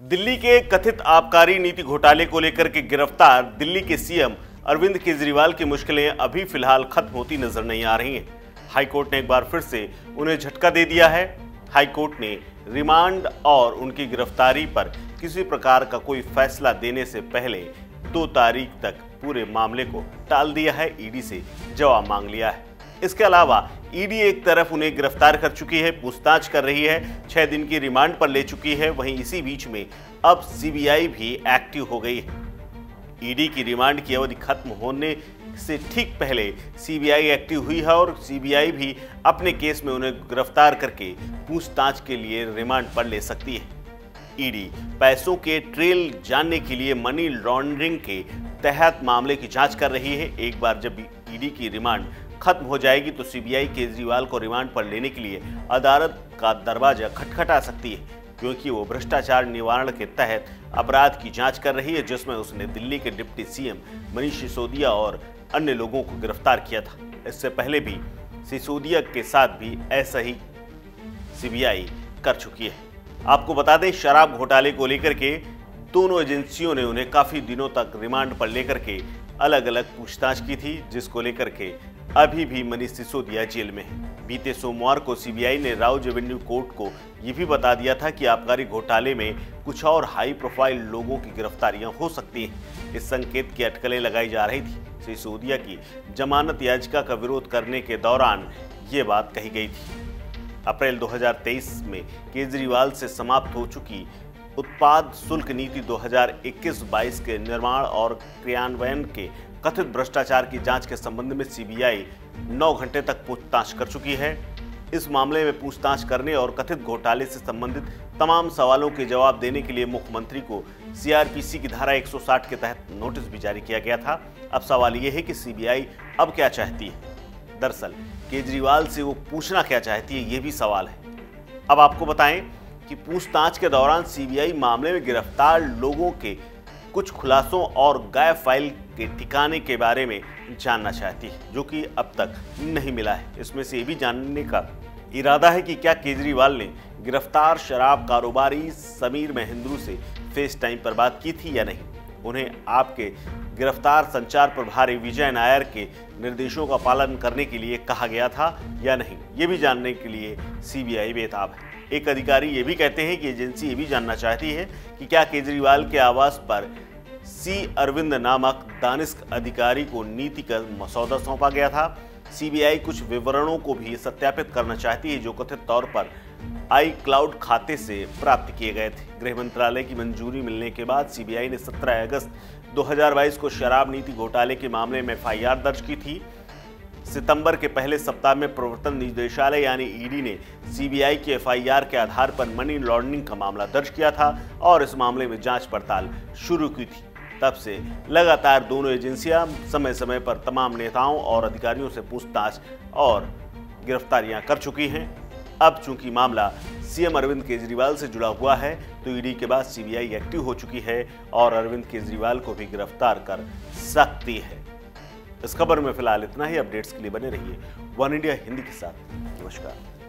दिल्ली के कथित आबकारी नीति घोटाले को लेकर के गिरफ्तार दिल्ली के सीएम अरविंद केजरीवाल की मुश्किलें अभी फिलहाल खत्म होती नजर नहीं आ रही हैं। हाईकोर्ट ने एक बार फिर से उन्हें झटका दे दिया है। हाईकोर्ट ने रिमांड और उनकी गिरफ्तारी पर किसी प्रकार का कोई फैसला देने से पहले 2 तारीख तक पूरे मामले को टाल दिया है। ईडी से जवाब मांग लिया है। इसके अलावा ईडी एक तरफ उन्हें गिरफ्तार कर चुकी है, पूछताछ कर रही है, 6 दिन की रिमांड पर ले चुकी है। वहीं इसी बीच में अब सीबीआई भी एक्टिव हो गई है। ईडी की रिमांड की अवधि खत्म होने से ठीक पहले सीबीआई एक्टिव हुई है और सीबीआई भी अपने केस में उन्हें गिरफ्तार करके पूछताछ के लिए रिमांड पर ले सकती है। ईडी पैसों के ट्रेल जानने के लिए मनी लॉन्ड्रिंग के तहत मामले की जांच कर रही है। एक बार जब ईडी की रिमांड खत्म हो जाएगी तो सीबीआई केजरीवाल को रिमांड पर लेने के लिए अदालत का दरवाजा खटखटा सकती है, क्योंकि वो भ्रष्टाचार निवारण के तहत अपराध की जांच कर रही है, जिसमें उसने दिल्ली के डिप्टी सीएम मनीष सिसोदिया और अन्य लोगों को गिरफ्तार किया था। इससे पहले भी सिसोदिया के साथ भी ऐसा ही सीबीआई कर चुकी है। आपको बता दें, शराब घोटाले को लेकर के दोनों एजेंसियों ने उन्हें काफी दिनों तक रिमांड पर लेकर के अलग अलग पूछताछ की थी, जिसको लेकर के अभी भी मनीष सिसोदिया जेल में है। बीते सोमवार को सीबीआई ने राउज एवेन्यू कोर्ट को यह भी बता दिया था कि आबकारी घोटाले में कुछ और हाई प्रोफाइल लोगों की गिरफ्तारियां हो सकती हैं। इस संकेत की अटकलें लगाई जा रही थी। सिसोदिया की जमानत याचिका का विरोध करने के दौरान ये बात कही गई थी। अप्रैल 2023 में केजरीवाल से समाप्त हो चुकी उत्पाद शुल्क नीति 2021-22 के निर्माण और क्रियान्वयन के कथित भ्रष्टाचार की जांच के संबंध में सीबीआई 9 घंटे तक पूछताछ कर चुकी है। इस मामले में पूछताछ करने और कथित घोटाले से संबंधित तमाम सवालों के जवाब देने के लिए मुख्यमंत्री को सीआरपीसी की धारा 160 के तहत नोटिस भी जारी किया गया था। अब सवाल यह है कि सीबीआई अब क्या चाहती है। दरअसल केजरीवाल से वो पूछना क्या चाहती है, ये भी सवाल है। अब आपको बताएं कि पूछताछ के दौरान सीबीआई मामले में गिरफ्तार लोगों के कुछ खुलासों और गायब फाइल के ठिकाने के बारे में जानना चाहती है, जो कि अब तक नहीं मिला है। इसमें से ये भी जानने का इरादा है कि क्या केजरीवाल ने गिरफ्तार शराब कारोबारी समीर महेंद्रू से फेस टाइम पर बात की थी या नहीं। उन्हें आपके गिरफ्तार संचार प्रभारी विजय नायर के निर्देशों का पालन करने के लिए कहा गया था या नहीं, ये भी जानने के लिए सीबीआई बेताब है। एक अधिकारी ये भी कहते हैं कि एजेंसी ये भी जानना चाहती है कि क्या केजरीवाल के आवास पर सी अरविंद नामक दानिश अधिकारी को नीति का मसौदा सौंपा गया था। सीबीआई कुछ विवरणों को भी सत्यापित करना चाहती है, जो कथित तौर पर iCloud खाते से प्राप्त किए गए थे। गृह मंत्रालय की मंजूरी मिलने के बाद सीबीआई ने 17 अगस्त 2022 को शराब नीति घोटाले के मामले में एफआईआर दर्ज की थी। सितंबर के पहले सप्ताह में प्रवर्तन निदेशालय यानी ईडी ने सीबीआई की एफआईआर के आधार पर मनी लॉन्ड्रिंग का मामला दर्ज किया था और इस मामले में जांच पड़ताल शुरू की थी। तब से लगातार दोनों एजेंसियां समय समय पर तमाम नेताओं और अधिकारियों से पूछताछ और गिरफ्तारियां कर चुकी हैं। अब चूंकि मामला सीएम अरविंद केजरीवाल से जुड़ा हुआ है, तो ईडी के बाद सीबीआई एक्टिव हो चुकी है और अरविंद केजरीवाल को भी गिरफ्तार कर सकती है। इस खबर में फिलहाल इतना ही। अपडेट्स के लिए बने रहिए वन इंडिया हिंदी के साथ। नमस्कार।